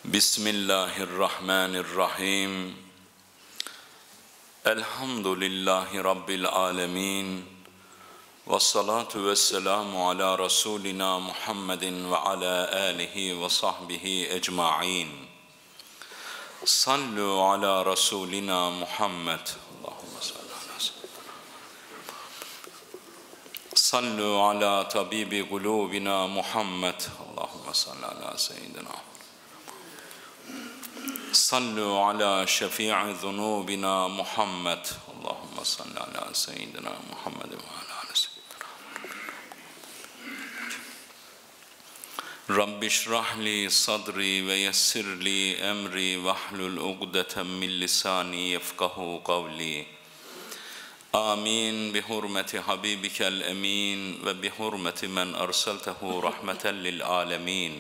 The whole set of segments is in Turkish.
Bismillahirrahmanirrahim. Elhamdülillahi Rabbil alemin. Vessalatu vesselamu ala Resulina Muhammedin ve ala alihi ve sahbihi ecma'in. Sallu ala Resulina Muhammed. Allahümme salli ala seyyidina. Sallu ala tabibi kulubina Muhammed. Allahümme salli ala seyyidina. Sallu ala şefii zunubina Muhammed. Allahümme salli ala seyyidina Muhammed ve ala seyyidina. Rabbi şrahli sadri ve yessirli emri ve hlul ugdeten min lisani yefkahu kavli. Amin bi hurmeti habibikel emin ve bi hurmeti men erseltehu rahmeten lil alemin.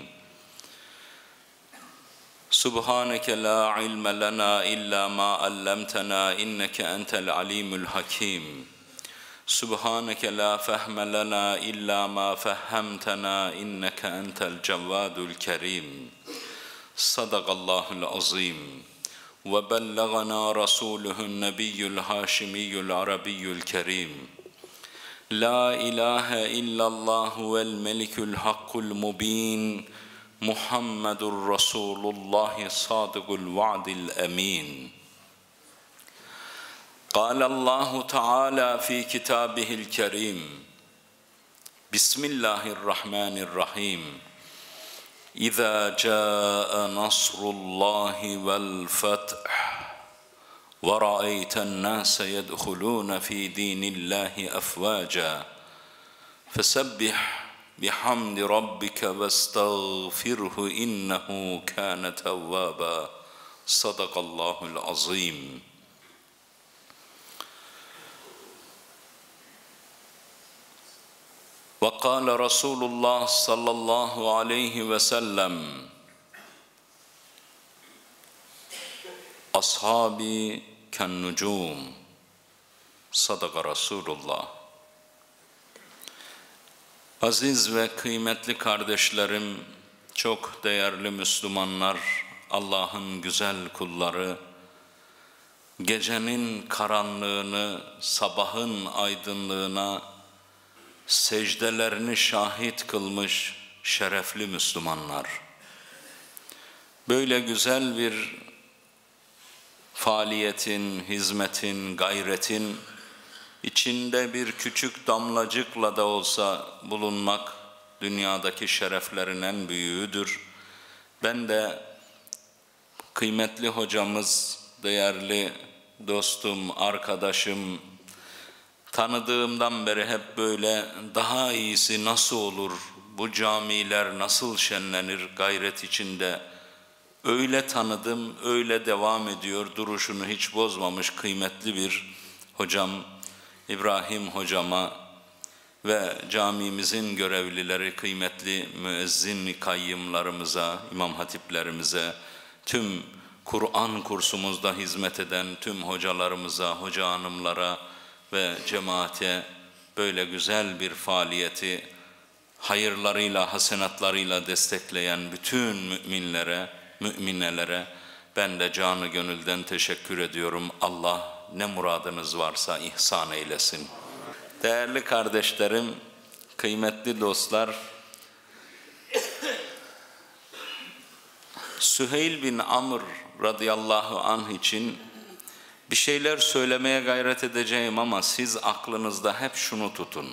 Subhaneke la ilme lena illa ma allamtena inneke entel alimul hakim. Subhaneke la fehme lena illa ma fehhemtena inneke entel cevvadul kerim. Sadakallahul azim. Ve bellagana rasuluhun nebiyyul haşimiyyul arabiyyul kerim. La ilahe illallahu vel melikul hakkul mubin. Muhammedur Resulullah sadıkul va'dil emin. Allahu Teala fi kitabihil kerim. Bismillahirrahmanirrahim. İza caa nasrullahi vel feth ve ra'eyten nase yedhulun fi dinillahi afvaca. Fesebbih bihamdi rabbike ve estağfirhu innehu kâne tevvâba. Sadakallahul azim. Ve kâle Resulullah sallallahu aleyhi ve sellem: Ashabi ken nucum. Sadaka Resulullah. Aziz ve kıymetli kardeşlerim, çok değerli Müslümanlar, Allah'ın güzel kulları, gecenin karanlığını sabahın aydınlığına secdelerini şahit kılmış şerefli Müslümanlar. Böyle güzel bir faaliyetin, hizmetin, gayretin İçinde bir küçük damlacıkla da olsa bulunmak dünyadaki şereflerin en büyüğüdür. Ben de kıymetli hocamız, değerli dostum, arkadaşım, tanıdığımdan beri hep böyle daha iyisi nasıl olur, bu camiler nasıl şenlenir gayret içinde öyle tanıdım, öyle devam ediyor, duruşunu hiç bozmamış kıymetli bir hocam İbrahim hocama ve camimizin görevlileri, kıymetli müezzin kayyımlarımıza, imam hatiplerimize, tüm Kur'an kursumuzda hizmet eden tüm hocalarımıza, hoca hanımlara ve cemaate böyle güzel bir faaliyeti hayırlarıyla, hasenatlarıyla destekleyen bütün müminlere, müminelere ben de canı gönülden teşekkür ediyorum. Allah ne muradınız varsa ihsan eylesin. Değerli kardeşlerim, kıymetli dostlar, Süheyl bin Amr radıyallahu anh için bir şeyler söylemeye gayret edeceğim ama siz aklınızda hep şunu tutun.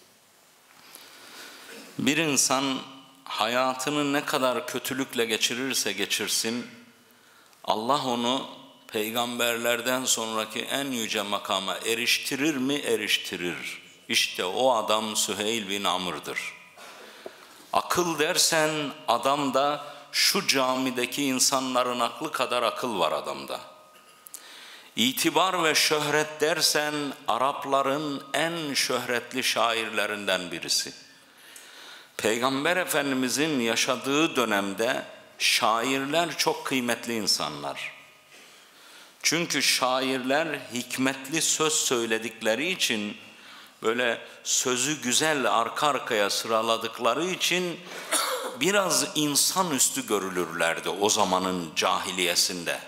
Bir insan hayatını ne kadar kötülükle geçirirse geçirsin, Allah onu peygamberlerden sonraki en yüce makama eriştirir mi? Eriştirir. İşte o adam Süheyl bin Amr'dır. Akıl dersen adamda şu camideki insanların aklı kadar akıl var adamda. İtibar ve şöhret dersen Arapların en şöhretli şairlerinden birisi. Peygamber Efendimizin yaşadığı dönemde şairler çok kıymetli insanlar. Çünkü şairler hikmetli söz söyledikleri için, böyle sözü güzel arka arkaya sıraladıkları için biraz insanüstü görülürlerdi o zamanın cahiliyesinde.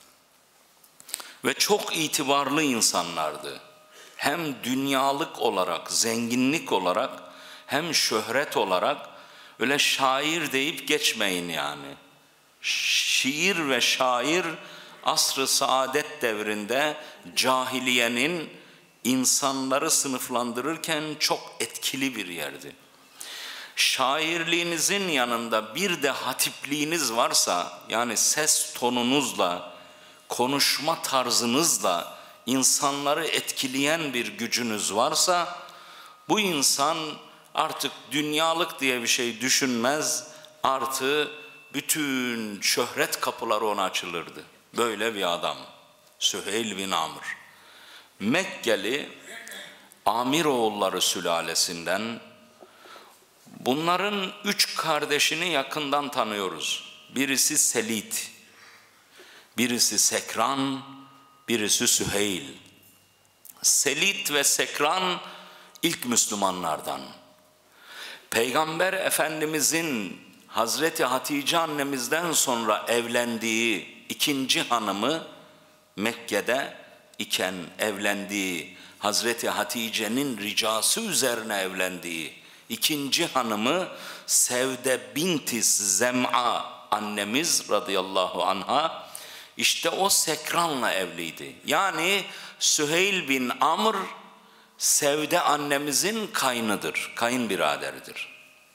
Ve çok itibarlı insanlardı. Hem dünyalık olarak, zenginlik olarak, hem şöhret olarak. Öyle şair deyip geçmeyin yani. Şiir ve şair asr-ı saadet devrinde cahiliyenin insanları sınıflandırırken çok etkili bir yerdi. Şairliğinizin yanında bir de hatipliğiniz varsa, yani ses tonunuzla, konuşma tarzınızla insanları etkileyen bir gücünüz varsa, bu insan artık dünyalık diye bir şey düşünmez, artı bütün şöhret kapıları ona açılırdı. Böyle bir adam Süheyl bin Amr. Mekkeli Amiroğulları sülalesinden. Bunların 3 kardeşini yakından tanıyoruz. Birisi Selid, birisi Sekran, birisi Süheyl. Selid ve Sekran ilk Müslümanlardan. Peygamber Efendimizin Hazreti Hatice annemizden sonra evlendiği ikinci hanımı, Mekke'de iken evlendiği, Hazreti Hatice'nin ricası üzerine evlendiği ikinci hanımı Sevde binti Zem'a annemiz radıyallahu anha, işte o Sekran'la evliydi. Yani Süheyl bin Amr Sevde annemizin kaynıdır, kayınbiraderidir.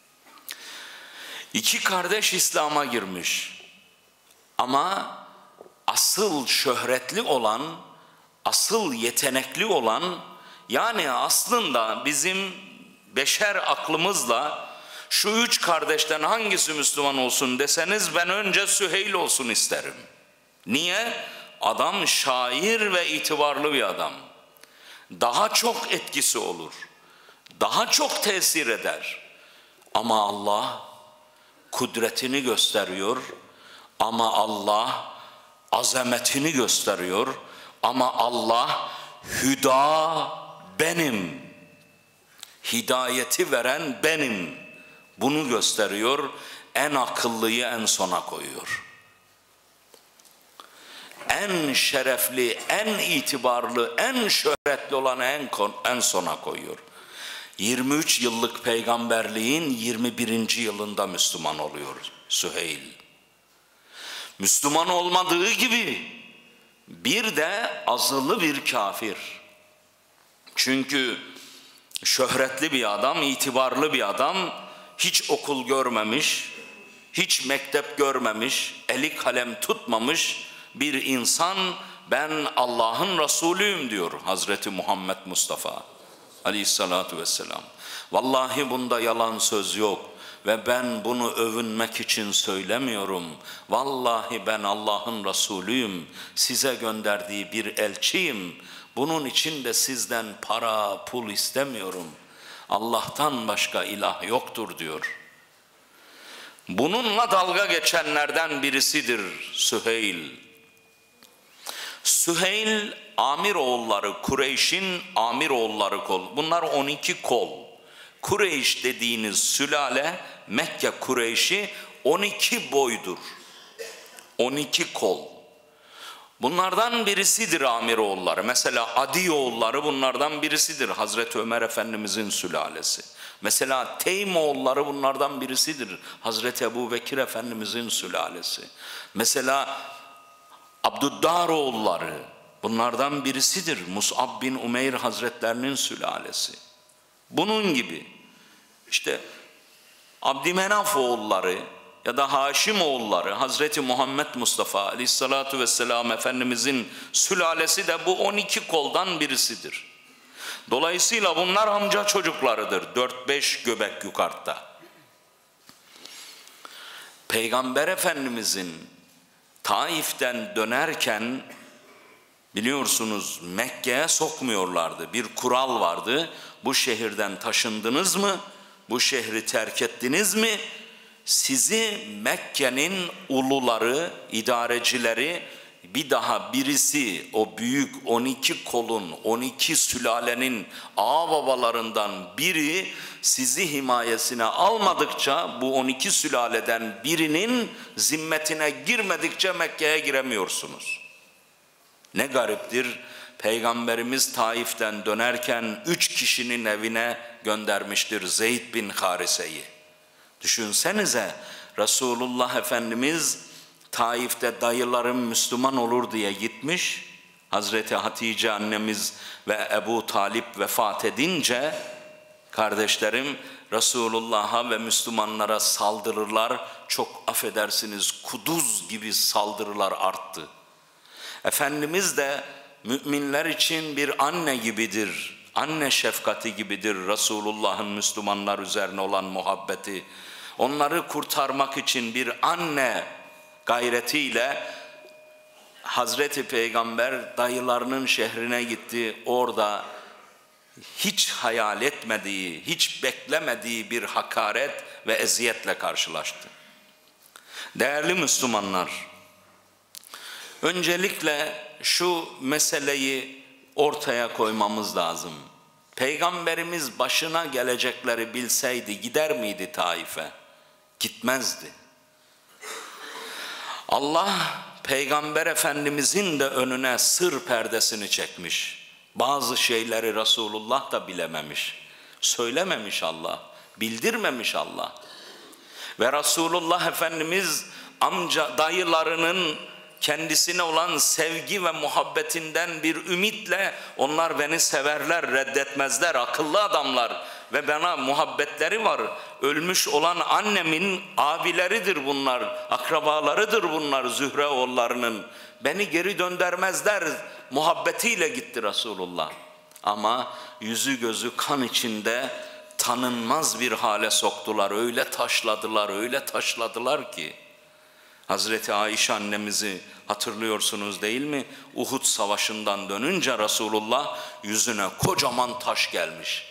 2 kardeş İslam'a girmiş. Ama asıl şöhretli olan, asıl yetenekli olan, yani aslında bizim beşer aklımızla şu 3 kardeşten hangisi Müslüman olsun deseniz ben önce Süheyl olsun isterim. Niye? Adam şair ve itibarlı bir adam. Daha çok etkisi olur. Daha çok tesir eder. Ama Allah kudretini gösteriyor. Ama Allah azametini gösteriyor. Ama Allah hüda benim. Hidayeti veren benim. Bunu gösteriyor. En akıllıyı en sona koyuyor. En şerefli, en itibarlı, en şöhretli olanı en sona koyuyor. 23 yıllık peygamberliğin 21. yılında Müslüman oluyor Süheyl. Müslüman olmadığı gibi bir de azılı bir kafir. Çünkü şöhretli bir adam, itibarlı bir adam, hiç okul görmemiş, hiç mektep görmemiş, eli kalem tutmamış bir insan, ben Allah'ın Resulüyüm diyor Hazreti Muhammed Mustafa aleyhissalatu vesselam. Vallahi bunda yalan söz yok ve ben bunu övünmek için söylemiyorum. Vallahi ben Allah'ın Resulüyüm, size gönderdiği bir elçiyim. Bunun için de sizden para, pul istemiyorum. Allah'tan başka ilah yoktur diyor. Bununla dalga geçenlerden birisidir Süheyl. Süheyl Amiroğulları, Kureyş'in Amiroğulları kol. Bunlar 12 kol. Kureyş dediğiniz sülale, Mekke Kureyş'i 12 boydur. 12 kol. Bunlardan birisidir Amiroğulları. Mesela Adiyoğulları bunlardan birisidir. Hazreti Ömer Efendimizin sülalesi. Mesela Teymoğulları bunlardan birisidir. Hazreti Ebubekir Efendimizin sülalesi. Mesela Abdüddaroğulları bunlardan birisidir. Mus'ab bin Umeyr Hazretlerinin sülalesi. Bunun gibi işte Abdümenaf oğulları ya da Haşim oğulları Hazreti Muhammed Mustafa aleyhissalatu vesselam Efendimizin sülalesi de bu 12 koldan birisidir. Dolayısıyla bunlar amca çocuklarıdır, 4-5 göbek yukarıda. Peygamber Efendimizin Taif'ten dönerken biliyorsunuz Mekke'ye sokmuyorlardı. Bir kural vardı. Bu şehirden taşındınız mı? Bu şehri terk ettiniz mi? Sizi Mekke'nin uluları, idarecileri bir daha birisi o büyük 12 kolun, 12 sülalenin ağababalarından biri sizi himayesine almadıkça, bu 12 sülaleden birinin zimmetine girmedikçe Mekke'ye giremiyorsunuz. Ne gariptir, Peygamberimiz Taif'ten dönerken 3 kişinin evine göndermiştir Zeyd bin Harise'yi. Düşünsenize, Resulullah Efendimiz Taif'te dayılarım Müslüman olur diye gitmiş. Hazreti Hatice annemiz ve Ebu Talip vefat edince kardeşlerim Resulullah'a ve Müslümanlara saldırılar, çok affedersiniz kuduz gibi saldırılar arttı. Efendimiz de müminler için bir anne gibidir. Anne şefkati gibidir Resulullah'ın Müslümanlar üzerine olan muhabbeti. Onları kurtarmak için bir anne gayretiyle Hazreti Peygamber dayılarının şehrine gitti. Orada hiç hayal etmediği, hiç beklemediği bir hakaret ve eziyetle karşılaştı. Değerli Müslümanlar, öncelikle şu meseleyi ortaya koymamız lazım. Peygamberimiz başına gelecekleri bilseydi gider miydi Taif'e? Gitmezdi. Allah Peygamber Efendimizin de önüne sır perdesini çekmiş. Bazı şeyleri Resulullah da bilememiş. Söylememiş Allah, bildirmemiş Allah. Ve Resulullah Efendimiz dayılarının kendisine olan sevgi ve muhabbetinden bir ümitle, onlar beni severler, reddetmezler, akıllı adamlar ve bana muhabbetleri var. Ölmüş olan annemin abileridir bunlar, akrabalarıdır bunlar Zühre oğullarının. Beni geri döndürmezler muhabbetiyle gitti Resulullah. Ama yüzü gözü kan içinde tanınmaz bir hale soktular. Öyle taşladılar, öyle taşladılar ki. Hazreti Ayşe annemizi hatırlıyorsunuz değil mi? Uhud savaşından dönünce Resulullah yüzüne kocaman taş gelmiş.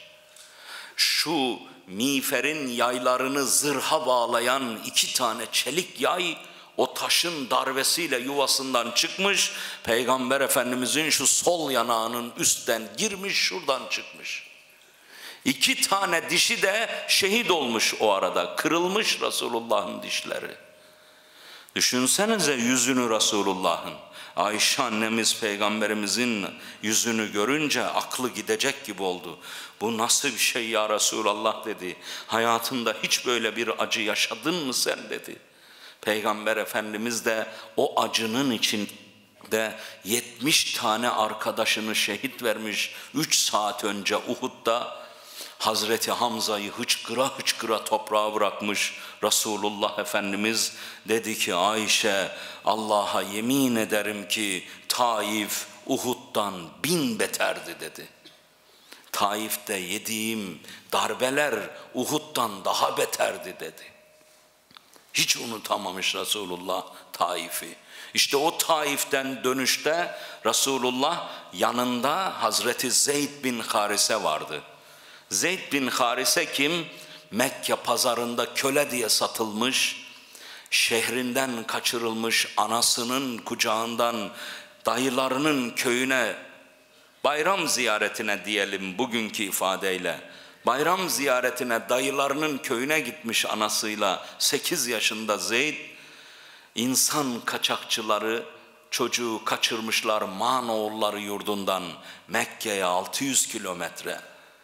Şu miğferin yaylarını zırha bağlayan 2 tane çelik yay o taşın darbesiyle yuvasından çıkmış. Peygamber Efendimizin şu sol yanağının üstten girmiş, şuradan çıkmış. 2 tane dişi de şehit olmuş o arada. Kırılmış Resulullah'ın dişleri. Düşünsenize yüzünü Resulullah'ın. Ayşe annemiz Peygamberimizin yüzünü görünce aklı gidecek gibi oldu. Bu nasıl bir şey ya Resulallah dedi. Hayatında hiç böyle bir acı yaşadın mı sen dedi. Peygamber Efendimiz de o acının içinde 70 tane arkadaşını şehit vermiş. 3 saat önce Uhud'da Hazreti Hamza'yı hıçkıra hıçkıra toprağa bırakmış Resulullah Efendimiz dedi ki Ayşe, Allah'a yemin ederim ki Taif Uhud'dan 1000 beterdi dedi. Taif'te yediğim darbeler Uhud'dan daha beterdi dedi. Hiç unutamamış Resulullah Taif'i. İşte o Taif'ten dönüşte Resulullah yanında Hazreti Zeyd bin Harise vardı. Zeyd bin Harise kim? Mekke pazarında köle diye satılmış, şehrinden kaçırılmış, anasının kucağından dayılarının köyüne, bayram ziyaretine diyelim bugünkü ifadeyle, bayram ziyaretine dayılarının köyüne gitmiş anasıyla. 8 yaşında Zeyd, insan kaçakçıları çocuğu kaçırmışlar Manoğulları yurdundan Mekke'ye 600 kilometre.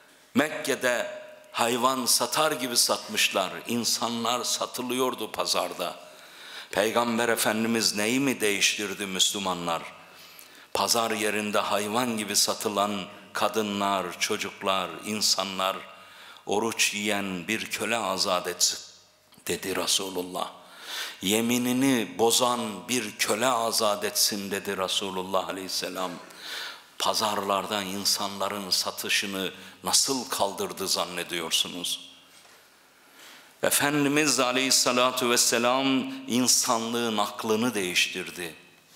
Mekke'de hayvan satar gibi satmışlar. İnsanlar satılıyordu pazarda. Peygamber Efendimiz neyi mi değiştirdi Müslümanlar? Pazar yerinde hayvan gibi satılan kadınlar, çocuklar, insanlar, oruç yiyen bir köle azat etsin dedi Resulullah. Yeminini bozan bir köle azat etsin dedi Resulullah Aleyhisselam. Pazarlarda insanların satışını nasıl kaldırdı zannediyorsunuz? Efendimiz Aleyhisselatü Vesselam insanlığın aklını değiştirdi.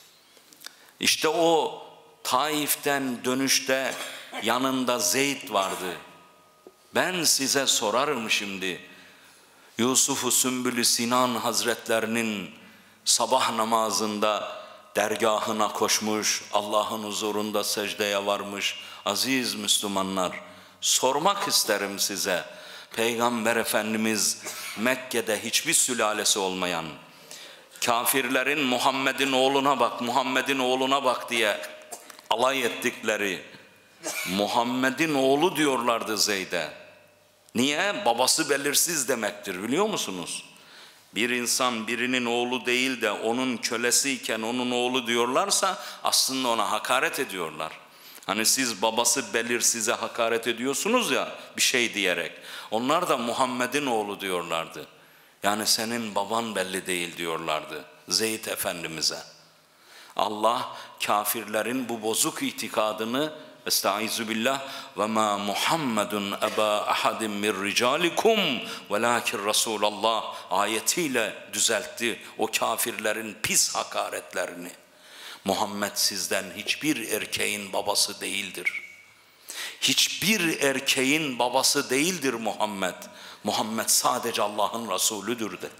İşte o Taif'ten dönüşte yanında Zeyd vardı. Ben size sorarım şimdi, Yusuf-u Sümbül-i Sinan Hazretlerinin sabah namazında dergahına koşmuş, Allah'ın huzurunda secdeye varmış. Aziz Müslümanlar, sormak isterim size. Peygamber Efendimiz Mekke'de hiçbir sülalesi olmayan, kafirlerin Muhammed'in oğluna bak, Muhammed'in oğluna bak diye alay ettikleri Muhammed'in oğlu diyorlardı Zeyd'e. Niye? Babası belirsiz demektir, biliyor musunuz? Bir insan birinin oğlu değil de onun kölesiyken onun oğlu diyorlarsa aslında ona hakaret ediyorlar. Hani siz babası belirsize hakaret ediyorsunuz ya bir şey diyerek. Onlar da Muhammed'in oğlu diyorlardı. Yani senin baban belli değil diyorlardı Zeyd Efendimiz'e. Allah kafirlerin bu bozuk itikadını estaizu billah ve ma Muhammedun eba ahadin min ricalikum velakin Resulallah ayetiyle düzeltti o kafirlerin pis hakaretlerini. Muhammed sizden hiçbir erkeğin babası değildir. Hiçbir erkeğin babası değildir Muhammed. Muhammed sadece Allah'ın Resulüdür de.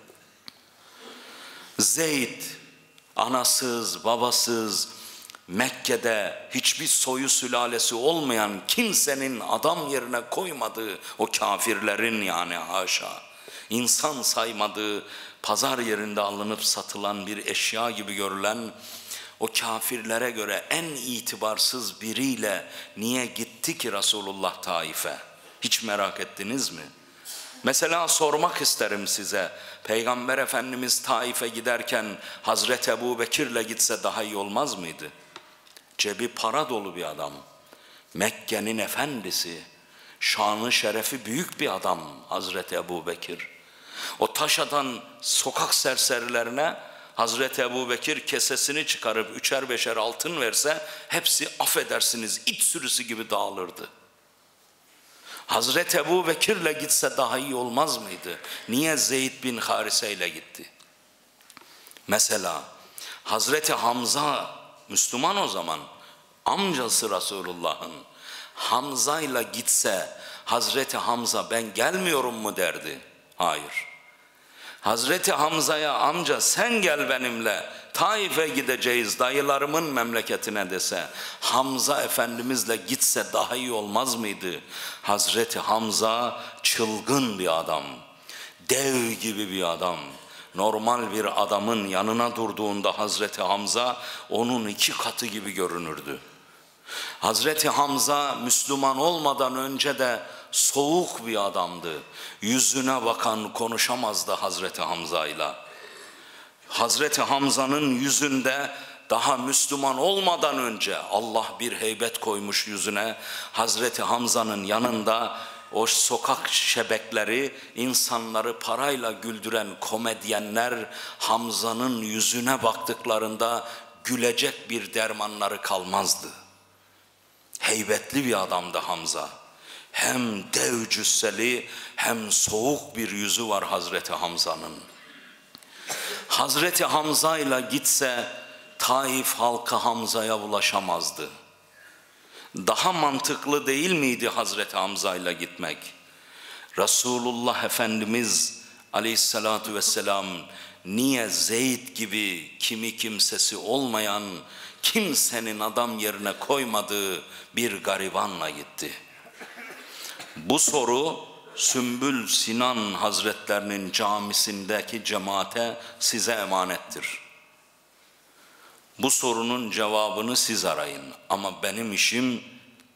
Zeyd anasız, babasız, Mekke'de hiçbir soyu sülalesi olmayan kimsenin adam yerine koymadığı o kafirlerin yani haşa insan saymadığı pazar yerinde alınıp satılan bir eşya gibi görülen o kafirlere göre en itibarsız biriyle niye gitti ki Resulullah Taif'e? Hiç merak ettiniz mi? Mesela sormak isterim size, Peygamber Efendimiz Taif'e giderken Hazreti Ebu Bekir'le gitse daha iyi olmaz mıydı? Cebi para dolu bir adam, Mekke'nin efendisi, şanı şerefi büyük bir adam Hazreti Ebu Bekir. O taş atan sokak serserilerine Hazreti Ebu Bekir kesesini çıkarıp üçer beşer altın verse hepsi affedersiniz it sürüsü gibi dağılırdı. Hazreti Ebu Bekir'le gitse daha iyi olmaz mıydı? Niye Zeyd bin Harise ile gitti? Mesela Hazreti Hamza Müslüman o zaman, amcası Resulullah'ın, Hamza ile gitse Hazreti Hamza ben gelmiyorum mu derdi? Hayır. Hazreti Hamza'ya amca sen gel benimle Taif'e gideceğiz dayılarımın memleketine dese Hamza Efendimizle gitse daha iyi olmaz mıydı? Hazreti Hamza çılgın bir adam, dev gibi bir adam. Normal bir adamın yanına durduğunda Hazreti Hamza onun 2 katı gibi görünürdü. Hazreti Hamza Müslüman olmadan önce de soğuk bir adamdı. Yüzüne bakan konuşamazdı Hazreti Hamza'yla. Hazreti Hamza'nın yüzünde daha Müslüman olmadan önce Allah bir heybet koymuş yüzüne. Hazreti Hamza'nın yanında o sokak şebekleri, insanları parayla güldüren komedyenler Hamza'nın yüzüne baktıklarında gülecek bir dermanları kalmazdı. Heybetli bir adamdı Hamza. Hem dev cüsseli hem soğuk bir yüzü var Hazreti Hamza'nın. Hazreti Hamza ile gitse Taif halkı Hamza'ya ulaşamazdı. Daha mantıklı değil miydi Hazreti Hamza ile gitmek? Resulullah Efendimiz aleyhissalatu vesselam niye Zeyd gibi kimi kimsesi olmayan, kimsenin adam yerine koymadığı bir garibanla gitti? Bu soru Sümbül Sinan Hazretlerinin camisindeki cemaate size emanettir. Bu sorunun cevabını siz arayın. Ama benim işim,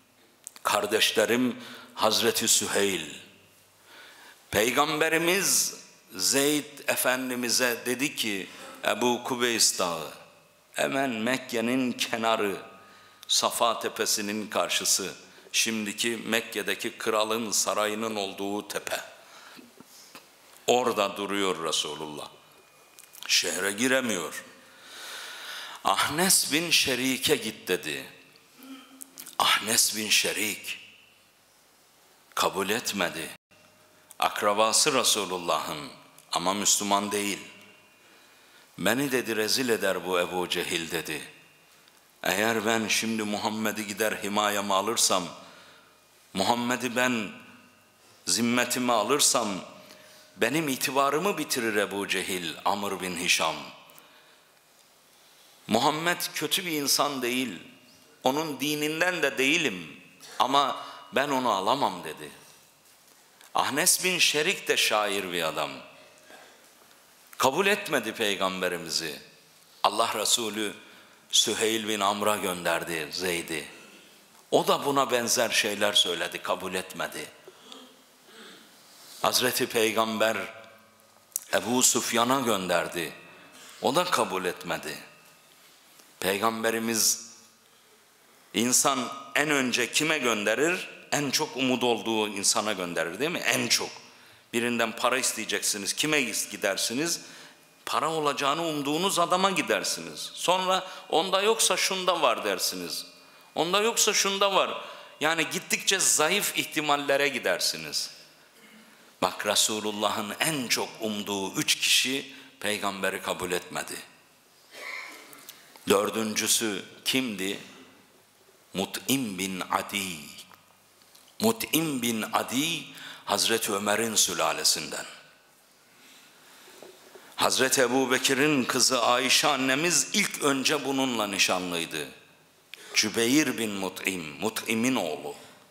kardeşlerim Hazreti Süheyl. Peygamberimiz Zeyd Efendimiz'e dedi ki Ebu Kubeys Dağı, hemen Mekke'nin kenarı, Safa Tepesi'nin karşısı, şimdiki Mekke'deki kralın sarayının olduğu tepe. Orada duruyor Resulullah. Şehre giremiyor. Ahnes bin Şerik'e git dedi. Ahnes bin Şerik kabul etmedi. Akrabası Resulullah'ın ama Müslüman değil. Beni dedi rezil eder bu Ebu Cehil dedi. Eğer ben şimdi Muhammed'i gider himayeme alırsam, Muhammed'i ben zimmetime alırsam, benim itibarımı bitirir Ebu Cehil, Amr bin Hişam. Muhammed kötü bir insan değil, onun dininden de değilim ama ben onu alamam dedi. Ahnes bin Şerik de şair bir adam. Kabul etmedi peygamberimizi. Allah Resulü Süheyl bin Amr'a gönderdi Zeyd'i. O da buna benzer şeyler söyledi, kabul etmedi. Hazreti Peygamber Ebu Süfyan'a gönderdi. O da kabul etmedi. Peygamberimiz insan en önce kime gönderir? En çok umut olduğu insana gönderir değil mi? En çok. Birinden para isteyeceksiniz. Kime gidersiniz? Para olacağını umduğunuz adama gidersiniz. Sonra onda yoksa şunda var dersiniz. Onda yoksa şunda var. Yani gittikçe zayıf ihtimallere gidersiniz. Bak Resulullah'ın en çok umduğu 3 kişi peygamberi kabul etmedi. Dördüncüsü kimdi? Mut'im bin Adi. Mut'im bin Adi Hazreti Ömer'in sülalesinden. Hazreti Ebu Bekir'in kızı Ayşe annemiz ilk önce bununla nişanlıydı. Cübeyr bin Mut'im, Mut'im'in oğlu.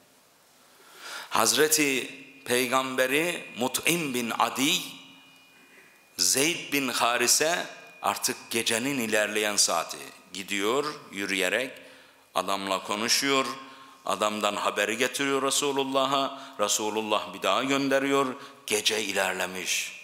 Hazreti Peygamberi Mut'im bin Adi, Zeyd bin Harise artık gecenin ilerleyen saati gidiyor yürüyerek, adamla konuşuyor, adamdan haberi getiriyor Resulullah'a, Resulullah bir daha gönderiyor, gece ilerlemiş.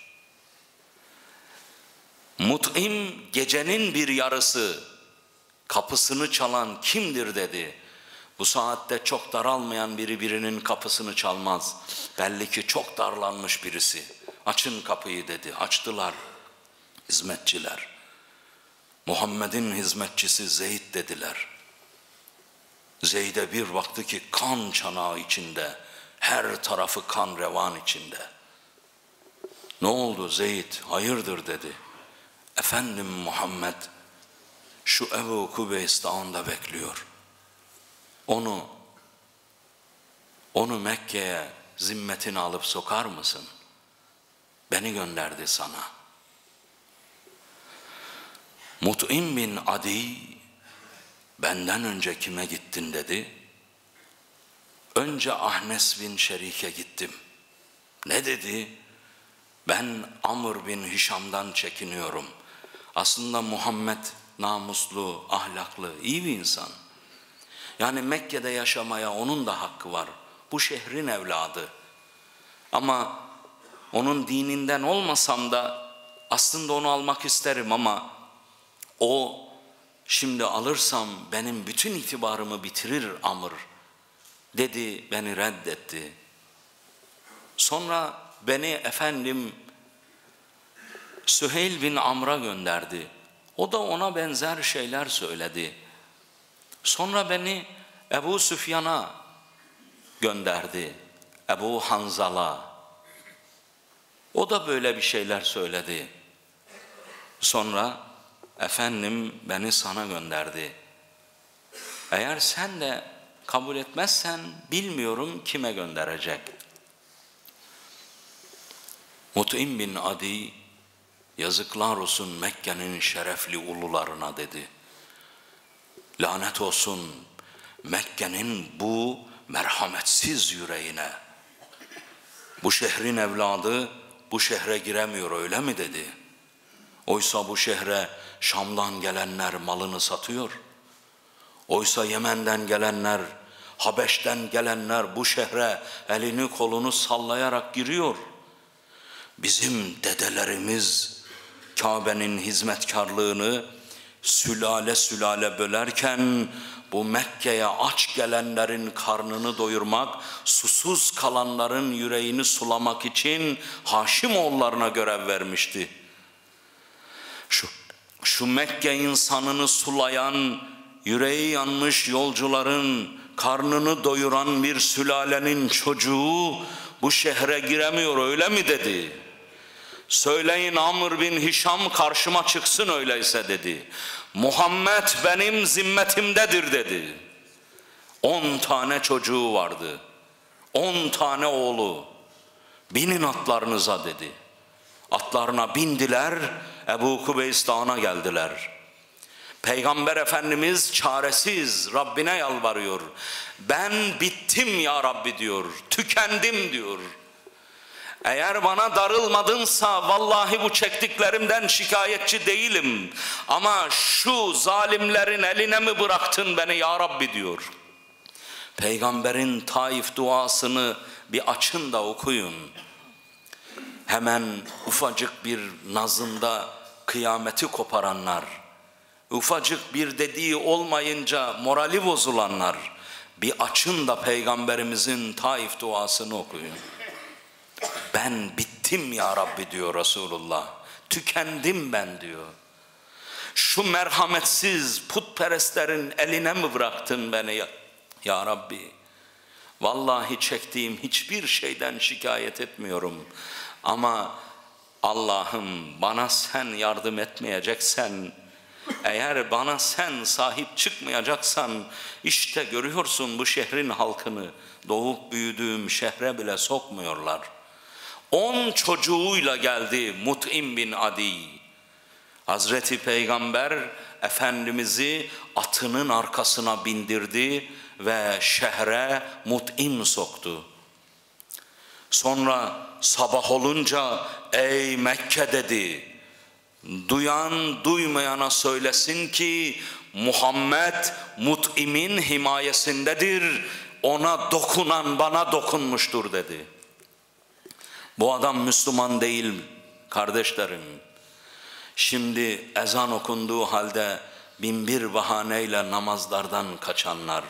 Mut'im gecenin bir yarısı kapısını çalan kimdir dedi. Bu saatte çok daralmayan birinin kapısını çalmaz. Belli ki çok darlanmış birisi. Açın kapıyı dedi. Açtılar hizmetçiler. Muhammed'in hizmetçisi Zeyd dediler. Zeyd'e bir baktı ki kan çanağı içinde, her tarafı kan revan içinde. Ne oldu Zeyd? Hayırdır dedi. Efendim Muhammed şu Ebu Kubeys dağında bekliyor. Onu Mekke'ye zimmetini alıp sokar mısın? Beni gönderdi sana. Mut'im bin Adi benden önce kime gittin dedi. Önce Ahnes bin Şerik'e gittim. Ne dedi? Ben Amr bin Hişam'dan çekiniyorum. Aslında Muhammed namuslu, ahlaklı, iyi bir insan. Yani Mekke'de yaşamaya onun da hakkı var. Bu şehrin evladı. Ama onun dininden olmasam da aslında onu almak isterim ama o şimdi alırsam benim bütün itibarımı bitirir Amr dedi, beni reddetti. Sonra beni efendim Süheyl bin Amr'a gönderdi. O da ona benzer şeyler söyledi. Sonra beni Ebu Süfyan'a gönderdi. Ebu Hanzala. O da böyle bir şeyler söyledi. Sonra efendim beni sana gönderdi. Eğer sen de kabul etmezsen bilmiyorum kime gönderecek. Mut'im bin Adi, yazıklar olsun Mekke'nin şerefli ulularına dedi. Lanet olsun Mekke'nin bu merhametsiz yüreğine. Bu şehrin evladı bu şehre giremiyor öyle mi dedi. Oysa bu şehre Şam'dan gelenler malını satıyor. Oysa Yemen'den gelenler, Habeş'ten gelenler bu şehre elini kolunu sallayarak giriyor. Bizim dedelerimiz Kabe'nin hizmetkarlığını sülale sülale bölerken bu Mekke'ye aç gelenlerin karnını doyurmak, susuz kalanların yüreğini sulamak için Haşimoğullarına görev vermişti. Şu Mekke insanını sulayan, yüreği yanmış yolcuların karnını doyuran bir sülalenin çocuğu bu şehre giremiyor öyle mi dedi. Söyleyin Amr bin Hişam karşıma çıksın öyleyse dedi. Muhammed benim zimmetimdedir dedi. 10 tane çocuğu vardı. 10 tane oğlu. Binin atlarınıza dedi. Atlarına bindiler, Ebu Kubeys Dağı'na geldiler. Peygamber Efendimiz çaresiz Rabbine yalvarıyor. Ben bittim ya Rabbi diyor. Tükendim diyor. Eğer bana darılmadınsa vallahi bu çektiklerimden şikayetçi değilim. Ama şu zalimlerin eline mi bıraktın beni ya Rabbi diyor. Peygamberin Taif duasını bir açın da okuyun. Hemen ufacık bir nazında kıyameti koparanlar, ufacık bir dediği olmayınca morali bozulanlar, bir açın da Peygamberimizin Taif duasını okuyun. Ben bittim ya Rabbi diyor Resulullah. Tükendim ben diyor. Şu merhametsiz putperestlerin eline mi bıraktın beni ya Rabbi? Vallahi çektiğim hiçbir şeyden şikayet etmiyorum. Ama Allah'ım bana sen yardım etmeyeceksen, eğer bana sen sahip çıkmayacaksan, işte görüyorsun bu şehrin halkını, doğup büyüdüğüm şehre bile sokmuyorlar. 10 çocuğuyla geldi Mut'im bin Adi. Hazreti Peygamber Efendimiz'i atının arkasına bindirdi ve şehre Mut'im soktu. Sonra sabah olunca ey Mekke dedi. Duyan duymayana söylesin ki Muhammed Mut'im'in himayesindedir. Ona dokunan bana dokunmuştur dedi. Bu adam Müslüman değil kardeşlerim. Şimdi ezan okunduğu halde binbir bahaneyle namazlardan kaçanlar.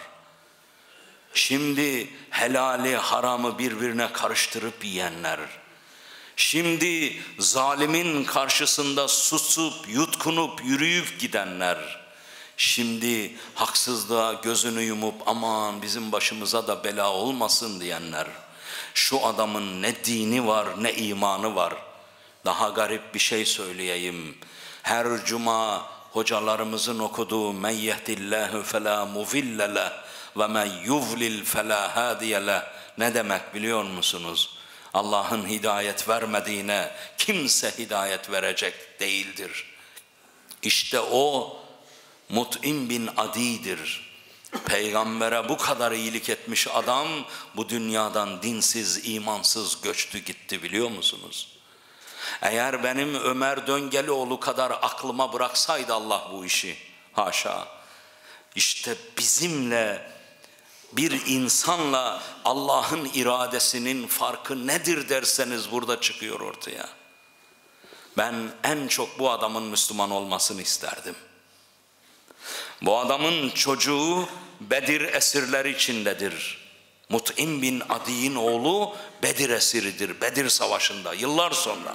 Şimdi helali haramı birbirine karıştırıp yiyenler. Şimdi zalimin karşısında susup yutkunup yürüyüp gidenler. Şimdi haksızlığa gözünü yumup aman bizim başımıza da bela olmasın diyenler. Şu adamın ne dini var ne imanı var. Daha garip bir şey söyleyeyim. Her cuma hocalarımızın okuduğu men yehdillahu fela mudille leh ve men yudlil fela hadiye leh ne demek biliyor musunuz? Allah'ın hidayet vermediğine kimse hidayet verecek değildir. İşte o Mut'im bin Adi'dir. Peygambere bu kadar iyilik etmiş adam bu dünyadan dinsiz, imansız göçtü gitti biliyor musunuz? Eğer benim Ömer Döngelioğlu kadar aklıma bıraksaydı Allah bu işi, haşa. İşte bizimle bir insanla Allah'ın iradesinin farkı nedir derseniz burada çıkıyor ortaya. Ben en çok bu adamın Müslüman olmasını isterdim. Bu adamın çocuğu Bedir esirleri içindedir. Mut'im bin Adi'nin oğlu Bedir esiridir. Bedir savaşında yıllar sonra.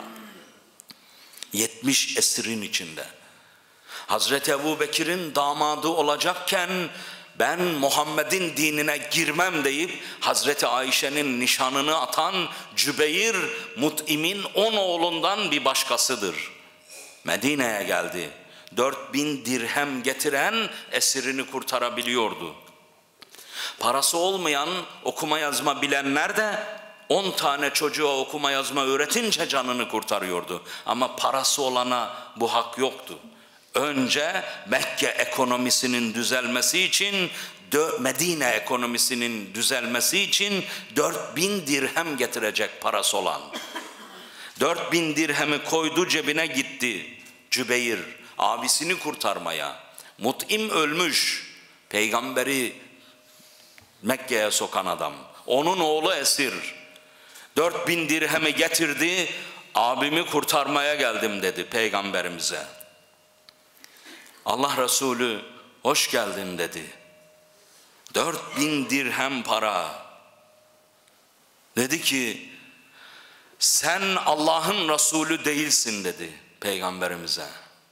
70 esirin içinde. Hazreti Ebubekir'in damadı olacakken ben Muhammed'in dinine girmem deyip Hazreti Ayşe'nin nişanını atan Cübeyr Mut'im'in 10 oğlundan bir başkasıdır. Medine'ye geldi. 4000 dirhem getiren esirini kurtarabiliyordu. Parası olmayan okuma yazma bilenler de 10 tane çocuğa okuma yazma öğretince canını kurtarıyordu. Ama parası olana bu hak yoktu. Önce Mekke ekonomisinin düzelmesi için, Medine ekonomisinin düzelmesi için 4000 dirhem getirecek parası olan. 4000 dirhemi koydu cebine gitti Cübeyr abisini kurtarmaya. Mut'im ölmüş, peygamberi Mekke'ye sokan adam. Onun oğlu esir. 4000 dirhemi getirdi, abimi kurtarmaya geldim dedi peygamberimize. Allah Resulü hoş geldin dedi. 4000 dirhem para. Dedi ki sen Allah'ın Resulü değilsin dedi peygamberimize.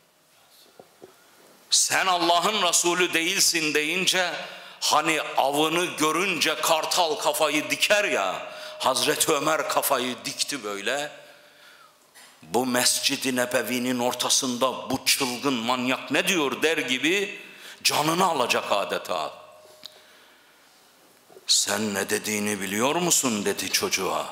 Sen Allah'ın Resulü değilsin deyince hani avını görünce kartal kafayı diker ya, Hazreti Ömer kafayı dikti böyle. Bu Mescid-i Nebevi'nin ortasında bu çılgın manyak ne diyor der gibi canını alacak adeta. Sen ne dediğini biliyor musun dedi çocuğa.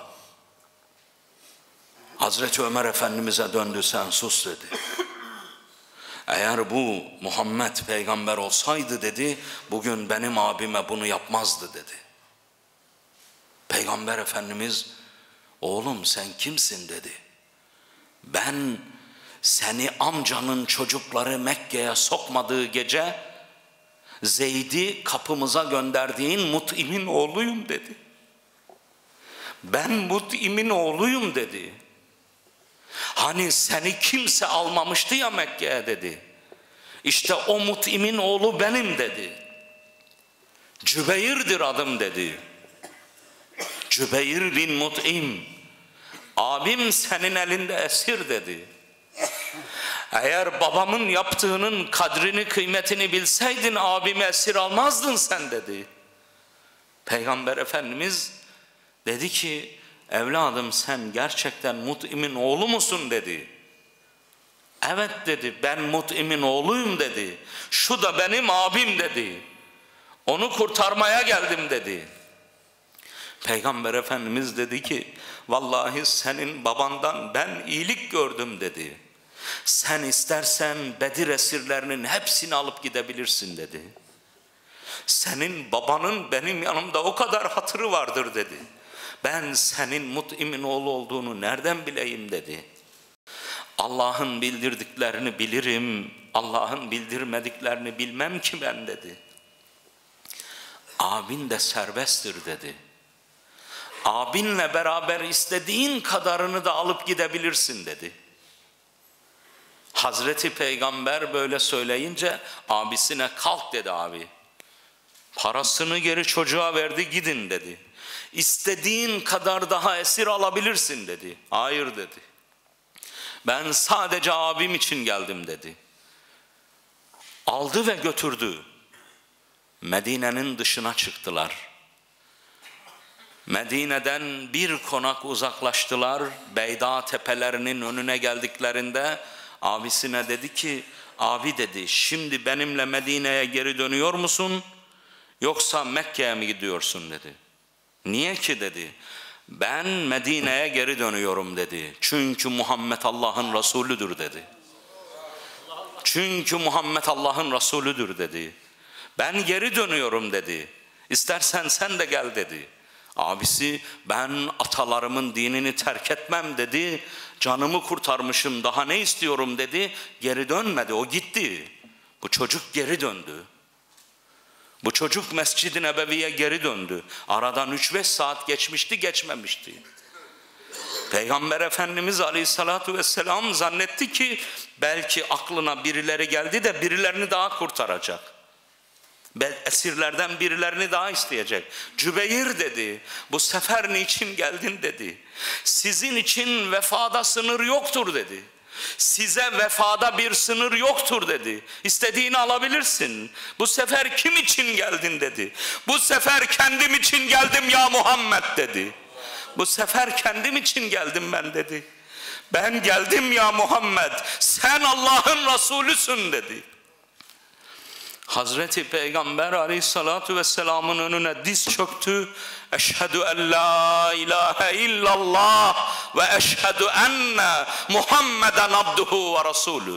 Hazreti Ömer Efendimiz'e döndü, sen sus dedi. Eğer bu Muhammed peygamber olsaydı dedi, bugün benim abime bunu yapmazdı dedi. Peygamber Efendimiz, oğlum sen kimsin dedi. Ben seni amcanın çocukları Mekke'ye sokmadığı gece Zeyd'i kapımıza gönderdiğin Mut'im'in oğluyum dedi. Ben Mut'im'in oğluyum dedi. Hani seni kimse almamıştı ya Mekke'ye dedi. İşte o Mut'im'in oğlu benim dedi. Cübeyr'dir adım dedi. Cübeyr bin Mut'im. Abim senin elinde esir dedi. Eğer babamın yaptığının kadrini kıymetini bilseydin abimi esir almazdın sen dedi. Peygamber Efendimiz dedi ki evladım sen gerçekten Mut'im'in oğlu musun dedi. Evet dedi, ben Mut'im'in oğluyum dedi. Şu da benim abim dedi. Onu kurtarmaya geldim dedi. Peygamber Efendimiz dedi ki vallahi senin babandan ben iyilik gördüm dedi. Sen istersen Bedir esirlerinin hepsini alıp gidebilirsin dedi. Senin babanın benim yanımda o kadar hatırı vardır dedi. Ben senin Mut'im'in oğlu olduğunu nereden bileyim dedi. Allah'ın bildirdiklerini bilirim, Allah'ın bildirmediklerini bilmem ki ben dedi. Abin de serbesttir dedi. Abinle beraber istediğin kadarını da alıp gidebilirsin dedi. Hazreti Peygamber böyle söyleyince abisine kalk dedi abi. Parasını geri çocuğa verdi, gidin dedi. İstediğin kadar daha esir alabilirsin dedi. Hayır dedi. Ben sadece abim için geldim dedi. Aldı ve götürdü. Medine'nin dışına çıktılar. Medine'den bir konak uzaklaştılar. Beyda tepelerinin önüne geldiklerinde abisine dedi ki, abi dedi, şimdi benimle Medine'ye geri dönüyor musun? Yoksa Mekke'ye mi gidiyorsun dedi. Niye ki dedi. Ben Medine'ye geri dönüyorum dedi. Çünkü Muhammed Allah'ın Resulüdür dedi. Çünkü Muhammed Allah'ın Resulüdür dedi. Ben geri dönüyorum dedi. İstersen sen de gel dedi. Abisi ben atalarımın dinini terk etmem dedi. Canımı kurtarmışım, daha ne istiyorum dedi. Geri dönmedi, o gitti. Bu çocuk geri döndü. Bu çocuk Mescid-i Nebevi'ye geri döndü. Aradan 3-5 saat geçmişti, geçmemişti. Peygamber Efendimiz Aleyhisselatü Vesselam zannetti ki belki aklına birileri geldi de birilerini daha kurtaracak. Esirlerden birilerini daha isteyecek. Cübeyr dedi, bu sefer niçin geldin dedi. Sizin için vefada sınır yoktur dedi. Size vefada bir sınır yoktur dedi. İstediğini alabilirsin. Bu sefer kim için geldin dedi. Bu sefer kendim için geldim ya Muhammed dedi. Bu sefer kendim için geldim ben dedi. Ben geldim ya Muhammed. Sen Allah'ın Resulüsün dedi. Hazreti Peygamber Aleyhisselatü Vesselam'ın önüne diz çöktü. Eşhedü en la ilahe illallah ve eşhedü enne Muhammeden abduhu ve resulü.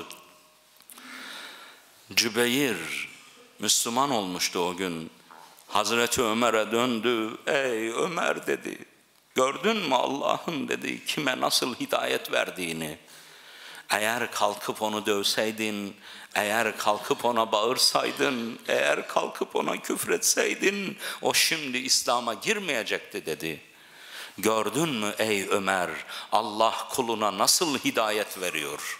Cübeyr Müslüman olmuştu o gün. Hazreti Ömer'e döndü. Ey Ömer dedi. Gördün mü Allah'ın dedi kime nasıl hidayet verdiğini. Eğer kalkıp onu dövseydin, eğer kalkıp ona bağırsaydın, eğer kalkıp ona küfretseydin, o şimdi İslam'a girmeyecekti dedi. Gördün mü ey Ömer, Allah kuluna nasıl hidayet veriyor?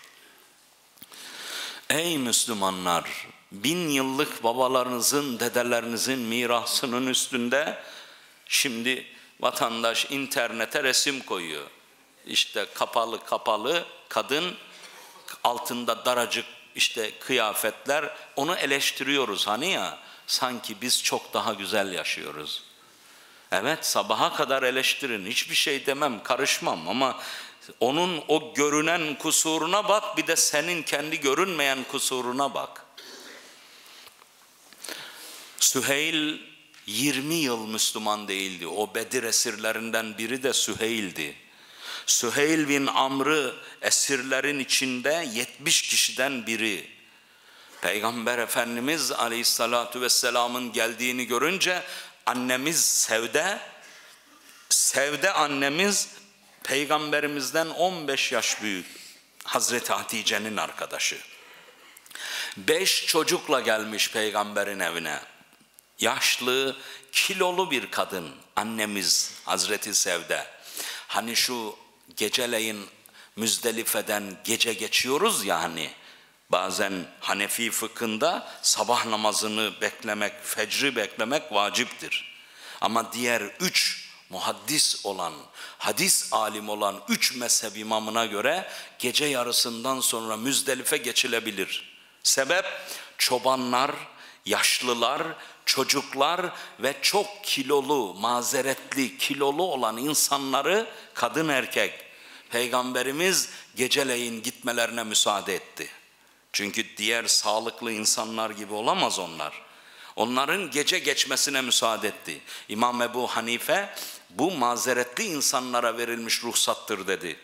Ey Müslümanlar, 1000 yıllık babalarınızın, dedelerinizin mirasının üstünde şimdi vatandaş internete resim koyuyor. İşte kapalı kadın, altında daracık işte kıyafetler, onu eleştiriyoruz hani ya, sanki biz çok daha güzel yaşıyoruz. Evet, sabaha kadar eleştirin, hiçbir şey demem, karışmam ama onun o görünen kusuruna bak, bir de senin kendi görünmeyen kusuruna bak. Süheyl 20 yıl Müslüman değildi. O Bedir esirlerinden biri de Süheyl'di. Süheyl bin Amr'ı esirlerin içinde 70 kişiden biri. Peygamber Efendimiz Aleyhissalatu vesselamın geldiğini görünce annemiz Sevde annemiz Peygamberimizden 15 yaş büyük, Hazreti Hatice'nin arkadaşı. 5 çocukla gelmiş Peygamberin evine. Yaşlı, kilolu bir kadın annemiz Hazreti Sevde. Hani şu geceleyin Müzdelife'den gece geçiyoruz ya hani, bazen Hanefi fıkhında sabah namazını beklemek, fecri beklemek vaciptir. Ama diğer 3 muhaddis olan, hadis alim olan 3 mezhep imamına göre gece yarısından sonra Müzdelife geçilebilir. Sebep çobanlar, yaşlılar, çocuklar ve çok kilolu, mazeretli, kilolu olan insanları, kadın erkek, Peygamberimiz geceleyin gitmelerine müsaade etti. Çünkü diğer sağlıklı insanlar gibi olamaz onlar. Onların gece geçmesine müsaade etti. İmam Ebu Hanife bu mazeretli insanlara verilmiş ruhsattır dedi.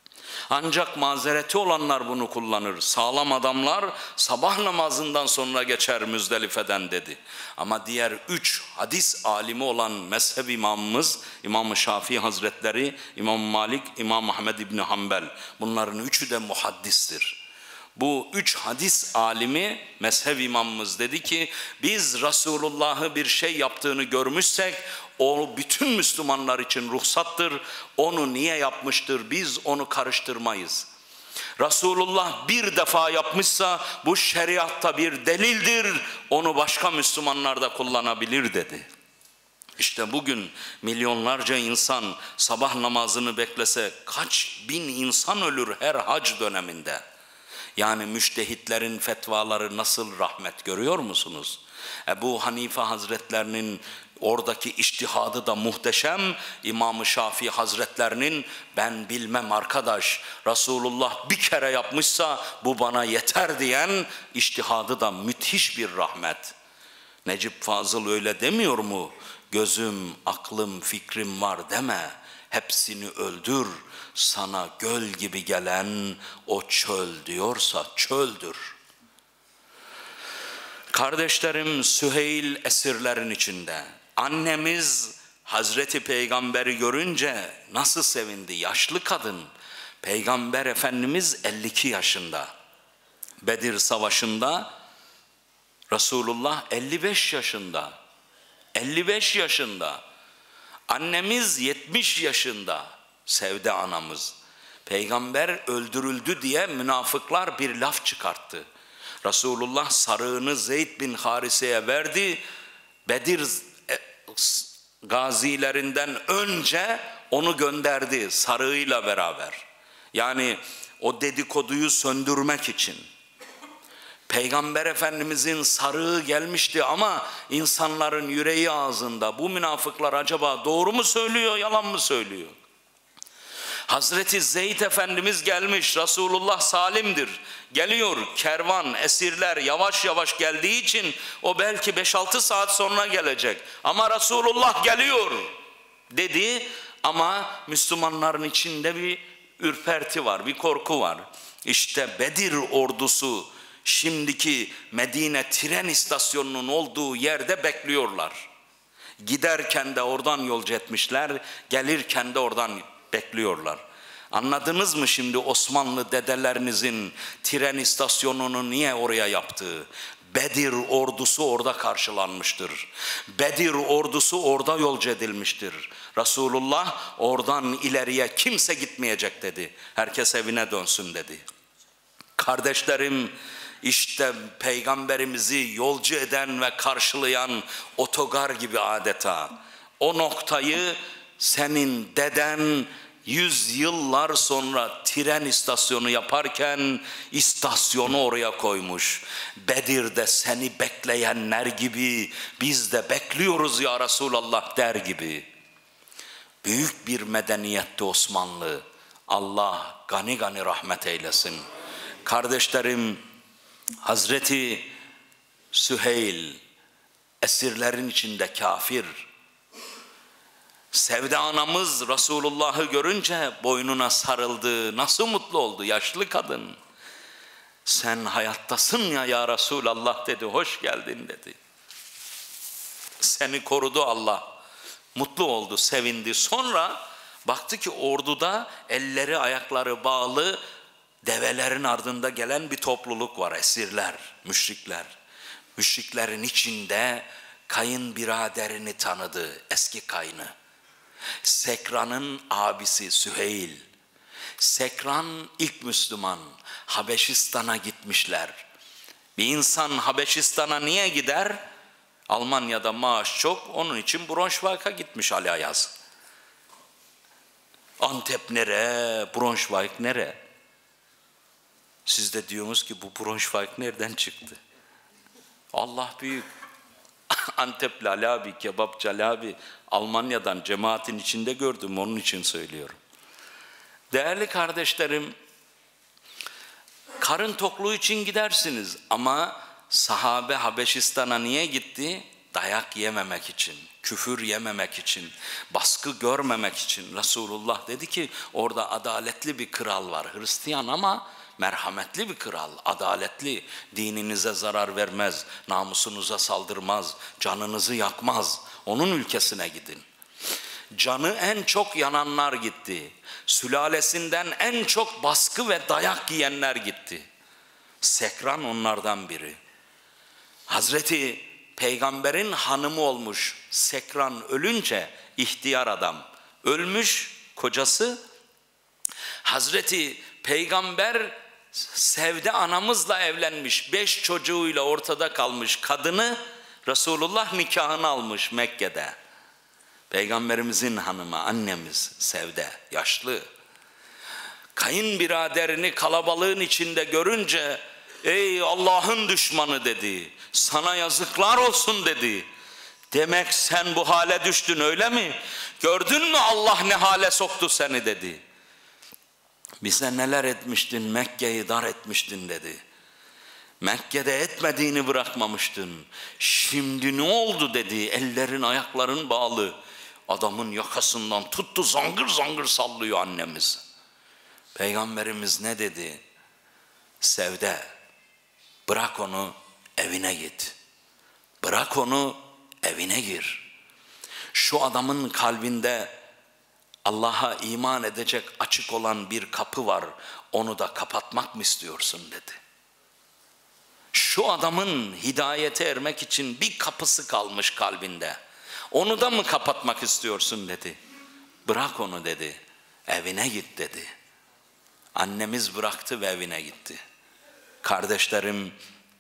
Ancak mazereti olanlar bunu kullanır. Sağlam adamlar sabah namazından sonra geçer Müzdelife'den dedi. Ama diğer 3 hadis alimi olan mezhep imamımız, İmam-ı Şafii Hazretleri, İmam Malik, İmam Ahmed İbni Hanbel, bunların 3'ü de muhaddistir. Bu 3 hadis alimi mezhep imamımız dedi ki biz Resulullah'ı bir şey yaptığını görmüşsek o bütün Müslümanlar için ruhsattır. Onu niye yapmıştır biz onu karıştırmayız. Resulullah bir defa yapmışsa bu şeriatta bir delildir. Onu başka Müslümanlar da kullanabilir dedi. İşte bugün milyonlarca insan sabah namazını beklese kaç bin insan ölür her hac döneminde. Yani müştehitlerin fetvaları nasıl rahmet görüyor musunuz? Ebu Hanife Hazretlerinin oradaki içtihadı da muhteşem. İmam-ı Şafii Hazretlerinin ben bilmem arkadaş, Resulullah bir kere yapmışsa bu bana yeter diyen içtihadı da müthiş bir rahmet. Necip Fazıl öyle demiyor mu? Gözüm, aklım, fikrim var deme. Hepsini öldür. Sana göl gibi gelen o çöl diyorsa çöldür. Kardeşlerim, Süheyl esirlerin içinde. Annemiz Hazreti Peygamber'i görünce nasıl sevindi? Yaşlı kadın. Peygamber Efendimiz 52 yaşında. Bedir Savaşı'nda Resulullah 55 yaşında. 55 yaşında. Annemiz 70 yaşında. Sevde anamız. Peygamber öldürüldü diye münafıklar bir laf çıkarttı. Resulullah sarığını Zeyd bin Harise'ye verdi. Bedir gazilerinden önce onu gönderdi sarığıyla beraber. Yani o dedikoduyu söndürmek için. Peygamber Efendimizin sarığı gelmişti ama insanların yüreği ağzında. Bu münafıklar acaba doğru mu söylüyor, yalan mı söylüyor? Hazreti Zeyd Efendimiz gelmiş, Resulullah salimdir. Geliyor, kervan, esirler yavaş yavaş geldiği için o belki 5-6 saat sonra gelecek. Ama Resulullah geliyor dedi ama Müslümanların içinde bir ürperti var, bir korku var. İşte Bedir ordusu şimdiki Medine tren istasyonunun olduğu yerde bekliyorlar. Giderken de oradan yolcu etmişler, gelirken de oradan bekliyorlar. Anladınız mı şimdi Osmanlı dedelerinizin tren istasyonunu niye oraya yaptığı? Bedir ordusu orada karşılanmıştır. Bedir ordusu orada yolcu edilmiştir. Resulullah oradan ileriye kimse gitmeyecek dedi. Herkes evine dönsün dedi. Kardeşlerim, işte Peygamberimizi yolcu eden ve karşılayan otogar gibi adeta. O noktayı senin deden 100 yıllar sonra tren istasyonu yaparken istasyonu oraya koymuş. Bedir'de seni bekleyenler gibi biz de bekliyoruz ya Resulallah der gibi. Büyük bir medeniyetti Osmanlı. Allah gani gani rahmet eylesin. Kardeşlerim, Hazreti Süheyl esirlerin içinde kafir. Sevde anamız Resulullah'ı görünce boynuna sarıldı. Nasıl mutlu oldu yaşlı kadın. Sen hayattasın ya Resulallah dedi. Hoş geldin dedi. Seni korudu Allah. Mutlu oldu, sevindi. Sonra baktı ki orduda elleri ayakları bağlı develerin ardında gelen bir topluluk var. Esirler, müşrikler. Müşriklerin içinde kayınbiraderini tanıdı, eski kaynı. Sekran'ın abisi Süheyl. Sekran ilk Müslüman. Habeşistan'a gitmişler. Bir insan Habeşistan'a niye gider? Almanya'da maaş çok, onun için Braunschweig'a gitmiş Ali Ayaz. Antep nere, Braunschweig nere? Siz de diyorsunuz ki bu Braunschweig nereden çıktı? Allah büyük. Antepli Ali abi, kebapçı Ali abi, Almanya'dan cemaatin içinde gördüm, onun için söylüyorum. Değerli kardeşlerim, karın tokluğu için gidersiniz ama sahabe Habeşistan'a niye gitti? Dayak yememek için, küfür yememek için, baskı görmemek için. Resulullah dedi ki orada adaletli bir kral var, Hristiyan ama merhametli bir kral, adaletli, dininize zarar vermez, namusunuza saldırmaz, canınızı yakmaz. Onun ülkesine gidin. Canı en çok yananlar gitti. Sülalesinden en çok baskı ve dayak yiyenler gitti. Sekran onlardan biri. Hazreti Peygamber'in hanımı olmuş Sekran ölünce, ihtiyar adam ölmüş, kocası. Hazreti Peygamber Sevde anamızla evlenmiş, 5 çocuğuyla ortada kalmış kadını Resulullah nikahını almış Mekke'de. Peygamberimizin hanımı, annemiz Sevde, yaşlı. Kayınbiraderini kalabalığın içinde görünce ey Allah'ın düşmanı dedi, sana yazıklar olsun dedi. Demek sen bu hale düştün öyle mi? Gördün mü Allah ne hale soktu seni dedi. Bize neler etmiştin, Mekke'yi dar etmiştin dedi. Mekke'de etmediğini bırakmamıştın. Şimdi ne oldu dedi, ellerin ayakların bağlı. Adamın yakasından tuttu, zangır zangır sallıyor annemiz. Peygamberimiz ne dedi? Sevde, bırak onu, evine git. Bırak onu, evine gir. Şu adamın kalbinde Allah'a iman edecek açık olan bir kapı var. Onu da kapatmak mı istiyorsun dedi. Şu adamın hidayete ermek için bir kapısı kalmış kalbinde. Onu da mı kapatmak istiyorsun dedi. Bırak onu dedi. Evine git dedi. Annemiz bıraktı ve evine gitti. Kardeşlerim,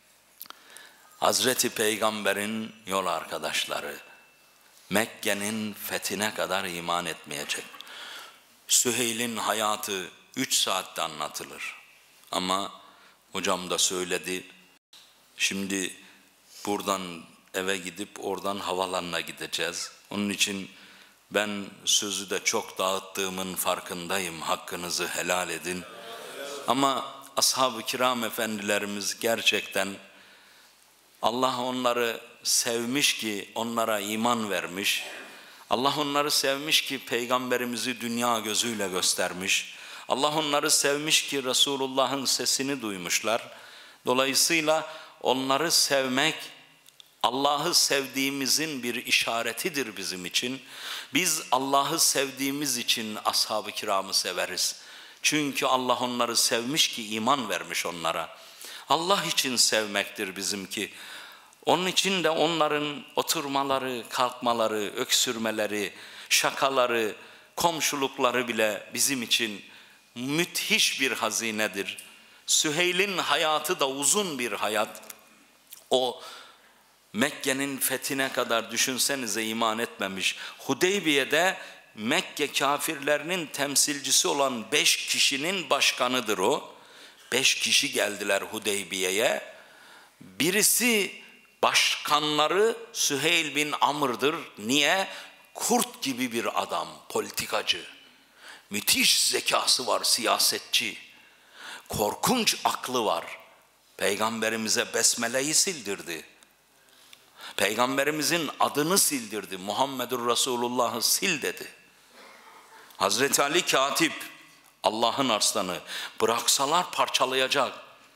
Hazreti Peygamber'in yol arkadaşları Mekke'nin fethine kadar iman etmeyecek. Süheyl'in hayatı 3 saatte anlatılır. Ama hocam da söyledi. Şimdi buradan eve gidip oradan havalanına gideceğiz. Onun için ben sözü de çok dağıttığımın farkındayım. Hakkınızı helal edin. Ama ashab-ı kiram efendilerimiz gerçekten Allah onları sevmiş ki onlara iman vermiş. Allah onları sevmiş ki Peygamberimizi dünya gözüyle göstermiş. Allah onları sevmiş ki Resulullah'ın sesini duymuşlar. Dolayısıyla onları sevmek Allah'ı sevdiğimizin bir işaretidir bizim için. Biz Allah'ı sevdiğimiz için ashab-ı kiramı severiz. Çünkü Allah onları sevmiş ki iman vermiş onlara. Allah için sevmektir bizimki. Onun için de onların oturmaları, kalkmaları, öksürmeleri, şakaları, komşulukları bile bizim için müthiş bir hazinedir. Süheyl'in hayatı da uzun bir hayat. O Mekke'nin fethine kadar düşünsenize iman etmemiş. Hudeybiye'de Mekke kafirlerinin temsilcisi olan 5 kişinin başkanıdır o. 5 kişi geldiler Hudeybiye'ye. Birisi başkanları Süheyl bin Amr'dır. Niye? Kurt gibi bir adam, politikacı. Müthiş zekası var, siyasetçi. Korkunç aklı var. Peygamberimize besmeleyi sildirdi. Peygamberimizin adını sildirdi. Muhammedur Resulullah'ı sil dedi. Hazreti Ali katip, Allah'ın arslanı, bıraksalar parçalayacak.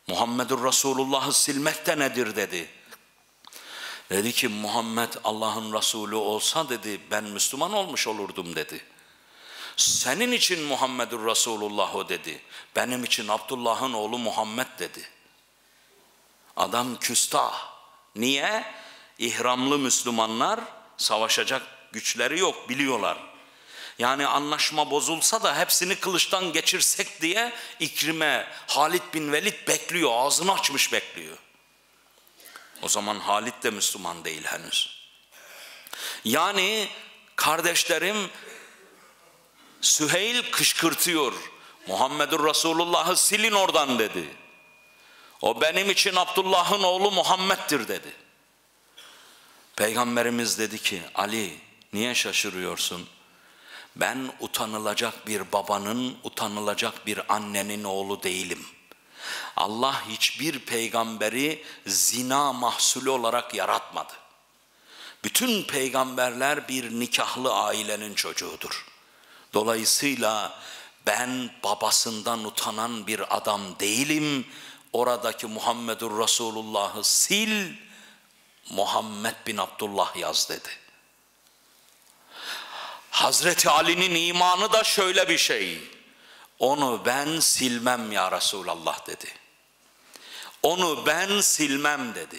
Muhammedur Resulullah'ı silmek de nedir dedi. Dedi ki Muhammed Allah'ın Resulü olsa dedi ben Müslüman olmuş olurdum dedi. Senin için Muhammedur Resulullah o dedi. Benim için Abdullah'ın oğlu Muhammed dedi. Adam küstah. Niye? İhramlı Müslümanlar, savaşacak güçleri yok biliyorlar. Yani anlaşma bozulsa da hepsini kılıçtan geçirsek diye İkrime, Halid bin Velid bekliyor, ağzını açmış bekliyor. O zaman Halid de Müslüman değil henüz. Yani kardeşlerim, Süheyl kışkırtıyor. Muhammedur Resulullah'ı silin oradan dedi. O benim için Abdullah'ın oğlu Muhammed'dir dedi. Peygamberimiz dedi ki Ali niye şaşırıyorsun? Ben utanılacak bir babanın, utanılacak bir annenin oğlu değilim. Allah hiçbir peygamberi zina mahsulü olarak yaratmadı. Bütün peygamberler bir nikahlı ailenin çocuğudur. Dolayısıyla ben babasından utanan bir adam değilim. Oradaki Muhammedur Resulullah'ı sil, Muhammed bin Abdullah yaz dedi. Hazreti Ali'nin imanı da şöyle bir şey. Onu ben silmem ya Resulallah dedi. Onu ben silmem dedi.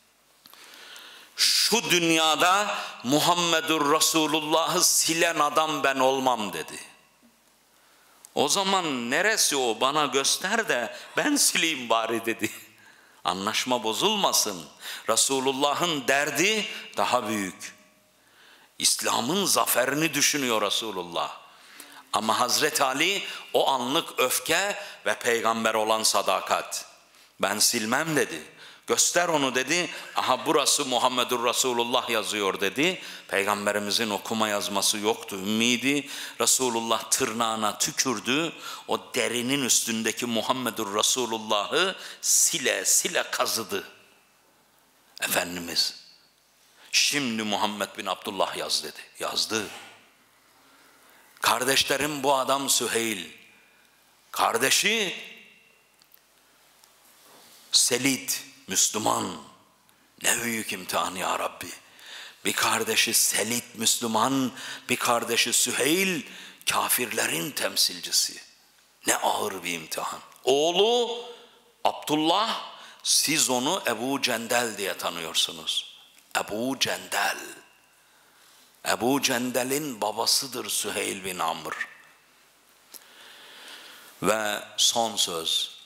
Şu dünyada Muhammedur Resulullah'ı silen adam ben olmam dedi. O zaman neresi o bana göster de ben sileyim bari dedi. Anlaşma bozulmasın. Resulullah'ın derdi daha büyük. İslam'ın zaferini düşünüyor Resulullah. Ama Hazreti Ali o anlık öfke ve peygamber olan sadakat. Ben silmem dedi. Göster onu dedi. Aha burası Muhammedur Resulullah yazıyor dedi. Peygamberimizin okuma yazması yoktu. Ümmiydi. Resulullah tırnağına tükürdü. O derinin üstündeki Muhammedur Resulullah'ı sile sile kazıdı. Efendimiz şimdi Muhammed bin Abdullah yaz dedi. Yazdı. Kardeşlerim bu adam Süheyl. Kardeşi Selid, Müslüman. Ne büyük imtihan ya Rabbi. Bir kardeşi Selid Müslüman, bir kardeşi Süheyl kafirlerin temsilcisi. Ne ağır bir imtihan. Oğlu Abdullah, siz onu Ebu Cendel diye tanıyorsunuz. Ebu Cendel. Ebu Cendel'in babasıdır Süheyl bin Amr. Ve son söz.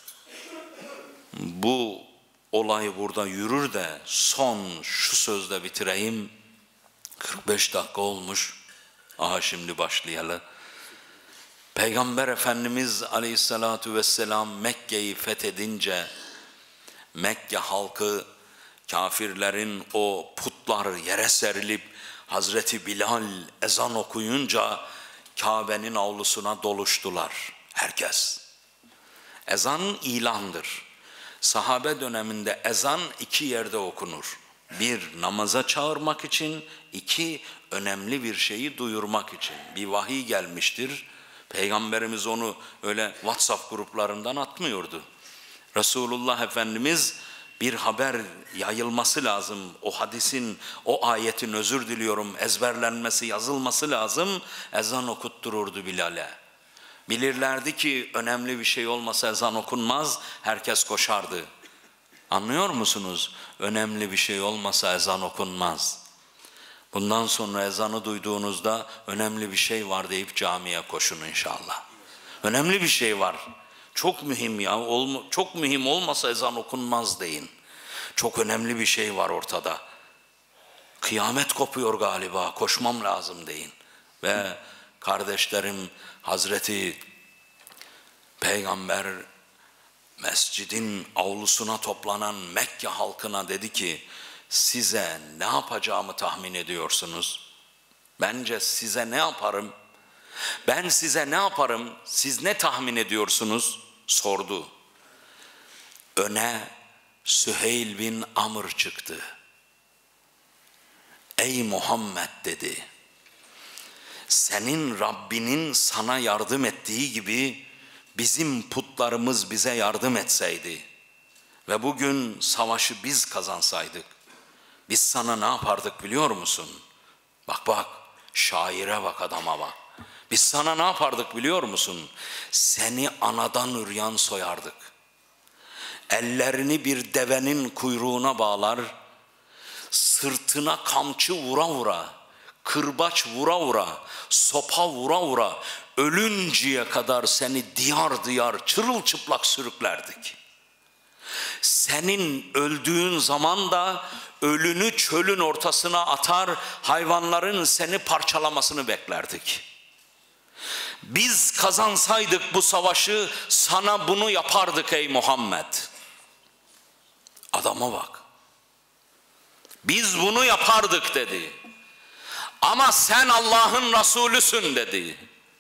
Bu olay burada yürür de son şu sözle bitireyim. 45 dakika olmuş. Aha şimdi başlayalım. Peygamber Efendimiz Aleyhisselatü Vesselam Mekke'yi fethedince Mekke halkı kafirlerin o putlar yere serilip Hazreti Bilal ezan okuyunca Kabe'nin avlusuna doluştular herkes. Ezan ilandır. Sahabe döneminde ezan iki yerde okunur. Bir, namaza çağırmak için, iki, önemli bir şeyi duyurmak için. Bir vahiy gelmiştir. Peygamberimiz onu öyle WhatsApp gruplarından atmıyordu. Resulullah Efendimiz bir haber yayılması lazım. O hadisin, o ayetin özür diliyorum ezberlenmesi, yazılması lazım. Ezan okuttururdu Bilal'e. Bilirlerdi ki önemli bir şey olmasa ezan okunmaz, herkes koşardı. Anlıyor musunuz? Önemli bir şey olmasa ezan okunmaz. Bundan sonra ezanı duyduğunuzda önemli bir şey var deyip camiye koşun inşallah. Önemli bir şey var. Çok mühim ya, çok mühim olmasa ezan okunmaz deyin. Çok önemli bir şey var ortada. Kıyamet kopuyor galiba, koşmam lazım deyin. Ve kardeşlerim, Hazreti Peygamber mescidin avlusuna toplanan Mekke halkına dedi ki, size ne yapacağımı tahmin ediyorsunuz? Bence size ne yaparım? Ben size ne yaparım? Siz ne tahmin ediyorsunuz? Sordu. Öne Süheyl bin Amr çıktı. Ey Muhammed dedi. Senin Rabbinin sana yardım ettiği gibi bizim putlarımız bize yardım etseydi ve bugün savaşı biz kazansaydık, biz sana ne yapardık biliyor musun? Bak bak, şaire bak, adama bak. Biz sana ne yapardık biliyor musun? Seni anadan üryan soyardık. Ellerini bir devenin kuyruğuna bağlar, sırtına kamçı vura vura, kırbaç vura vura, sopa vura vura, ölünceye kadar seni diyar diyar çırılçıplak sürüklerdik. Senin öldüğün zaman da ölünü çölün ortasına atar, hayvanların seni parçalamasını beklerdik. Biz kazansaydık bu savaşı sana bunu yapardık ey Muhammed. Adama bak. Biz bunu yapardık dedi. Ama sen Allah'ın Resulüsün dedi.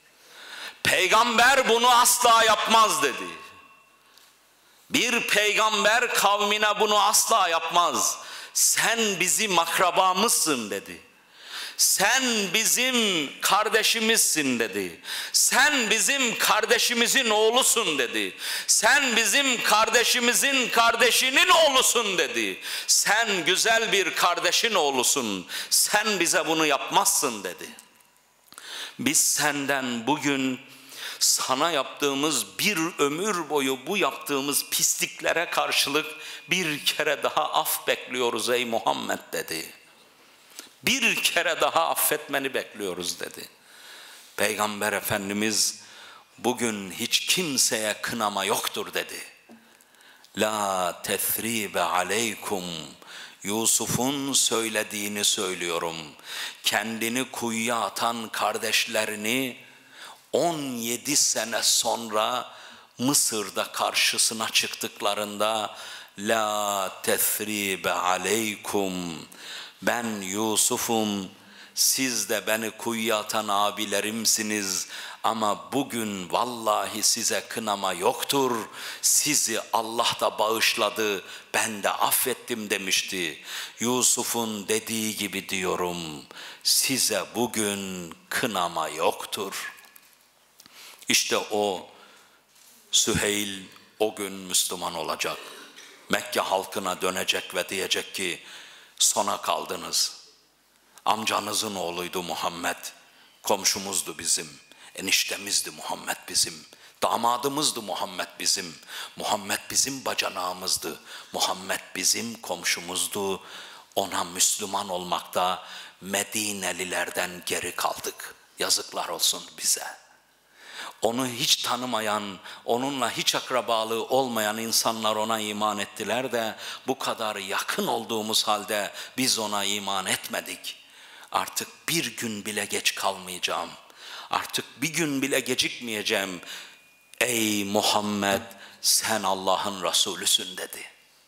Peygamber bunu asla yapmaz dedi. Bir peygamber kavmine bunu asla yapmaz. Sen bizim akrabamızsın dedi. Sen bizim kardeşimizsin dedi. Sen bizim kardeşimizin oğlusun dedi. Sen bizim kardeşimizin kardeşinin oğlusun dedi. Sen güzel bir kardeşin oğlusun. Sen bize bunu yapmazsın dedi. Biz senden bugün sana yaptığımız bir ömür boyu bu yaptığımız pisliklere karşılık bir kere daha af bekliyoruz ey Muhammed dedi. Bir kere daha affetmeni bekliyoruz dedi. Peygamber Efendimiz bugün hiç kimseye kınama yoktur dedi. La tethribe aleykum. Yusuf'un söylediğini söylüyorum. Kendini kuyuya atan kardeşlerini 17 sene sonra Mısır'da karşısına çıktıklarında la tethribe aleykum. Ben Yusuf'um, siz de beni kuyuya atan abilerimsiniz ama bugün vallahi size kınama yoktur. Sizi Allah da bağışladı, ben de affettim demişti. Yusuf'un dediği gibi diyorum, size bugün kınama yoktur. İşte o Süheyl o gün Müslüman olacak. Mekke halkına dönecek ve diyecek ki sona kaldınız. Amcanızın oğluydu Muhammed. Komşumuzdu bizim. Eniştemizdi Muhammed bizim. Damadımızdı Muhammed bizim. Muhammed bizim bacanağımızdı. Muhammed bizim komşumuzdu. Ona Müslüman olmakta Medinelilerden geri kaldık. Yazıklar olsun bize. Onu hiç tanımayan, onunla hiç akrabalığı olmayan insanlar ona iman ettiler de bu kadar yakın olduğumuz halde biz ona iman etmedik. Artık bir gün bile geç kalmayacağım. Artık bir gün bile gecikmeyeceğim. Ey Muhammed, sen Allah'ın Resulüsün dedi.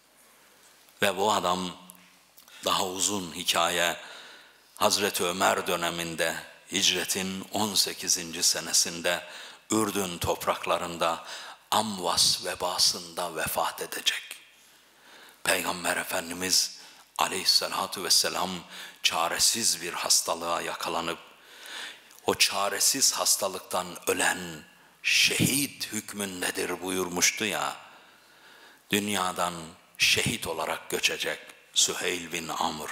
Ve bu adam, daha uzun hikaye, Hazreti Ömer döneminde hicretin 18. senesinde Ürdün topraklarında Amvas vebasında vefat edecek. Peygamber Efendimiz aleyhissalatu vesselam çaresiz bir hastalığa yakalanıp o çaresiz hastalıktan ölen şehit hükmündedir buyurmuştu ya, dünyadan şehit olarak göçecek Süheyl bin Amr.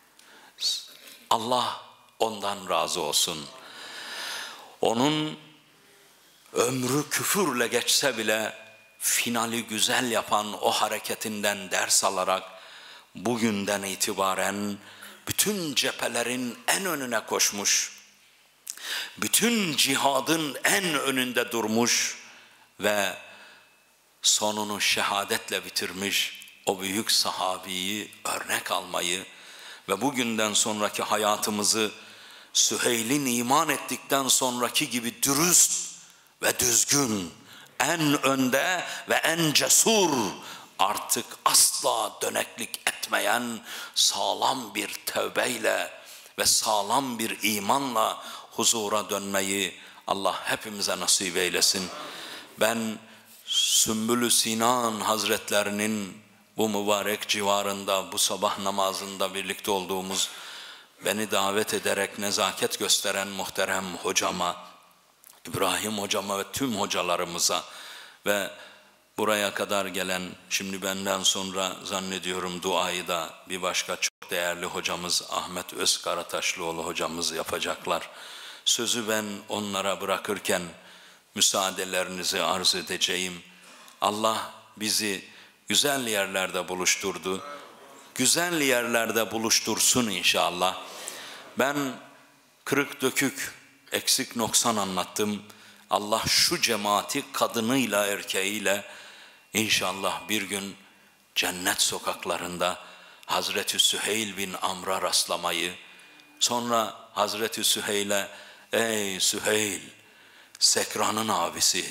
Allah ondan razı olsun. Onun ömrü küfürle geçse bile finali güzel yapan o hareketinden ders alarak bugünden itibaren bütün cephelerin en önüne koşmuş, bütün cihadın en önünde durmuş ve sonunu şehadetle bitirmiş o büyük sahabiyi örnek almayı ve bugünden sonraki hayatımızı Süheyl'in iman ettikten sonraki gibi dürüst ve düzgün, en önde ve en cesur, artık asla döneklik etmeyen sağlam bir tövbeyle ve sağlam bir imanla huzura dönmeyi Allah hepimize nasip eylesin. Ben Sümbül-ü Sinan Hazretlerinin bu mübarek civarında, bu sabah namazında birlikte olduğumuz, beni davet ederek nezaket gösteren muhterem hocama, İbrahim hocama ve tüm hocalarımıza ve buraya kadar gelen, şimdi benden sonra zannediyorum duayı da bir başka çok değerli hocamız Ahmet Özkarataşlıoğlu hocamız yapacaklar. Sözü ben onlara bırakırken müsaadelerinizi arz edeceğim. Allah bizi güzel yerlerde buluşturdu. Güzel yerlerde buluştursun inşallah. Ben kırık dökük, eksik noksan anlattım. Allah şu cemaati kadınıyla erkeğiyle inşallah bir gün cennet sokaklarında Hazreti Süheyl bin Amr'a rastlamayı, sonra Hazreti Süheyl'e ey Süheyl, Sekra'nın abisi,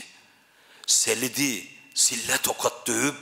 Selid'i sille tokat dövüp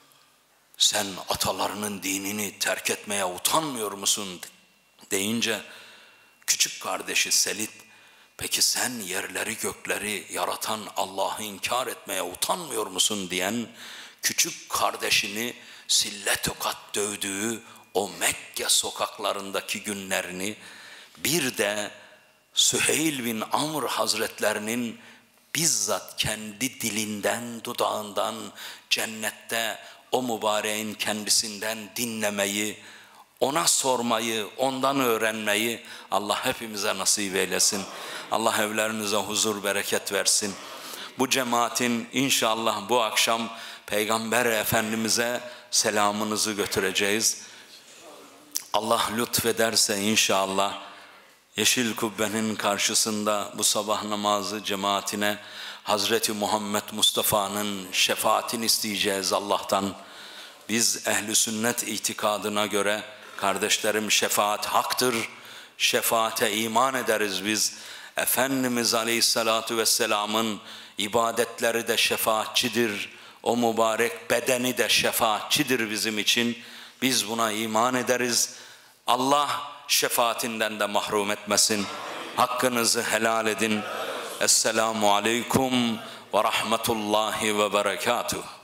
sen atalarının dinini terk etmeye utanmıyor musun deyince küçük kardeşi Selid, peki sen yerleri gökleri yaratan Allah'ı inkar etmeye utanmıyor musun diyen küçük kardeşini sille tokat dövdüğü o Mekke sokaklarındaki günlerini, bir de Süheyl bin Amr Hazretlerinin bizzat kendi dilinden, dudağından, cennette o mübareğin kendisinden dinlemeyi, ona sormayı, ondan öğrenmeyi Allah hepimize nasip eylesin. Allah evlerinize huzur, bereket versin. Bu cemaatin inşallah bu akşam Peygamber Efendimiz'e selamınızı götüreceğiz. Allah lütfederse inşallah Yeşil Kubbe'nin karşısında bu sabah namazı cemaatine Hazreti Muhammed Mustafa'nın şefaatini isteyeceğiz Allah'tan. Biz ehl-i sünnet itikadına göre kardeşlerim şefaat haktır. Şefaate iman ederiz biz. Efendimiz Aleyhisselatü Vesselam'ın ibadetleri de şefaatçidir. O mübarek bedeni de şefaatçidir bizim için. Biz buna iman ederiz. Allah şefaatinden de mahrum etmesin. Hakkınızı helal edin. Esselamu aleyküm ve rahmetullahi ve berekatuhu.